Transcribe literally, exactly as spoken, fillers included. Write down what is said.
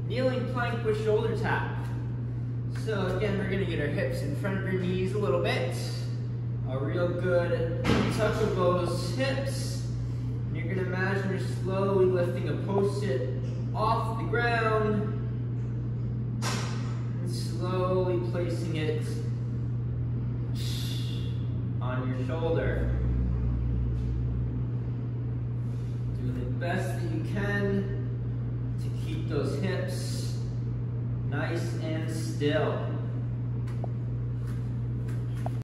Kneeling plank with shoulder tap. So again, we're gonna get our hips in front of your knees a little bit. A real good tuck of those hips. And you're gonna imagine you're slowly lifting a post-it off the ground and slowly placing it on your shoulder. Do the best that you can to keep those hips nice and still.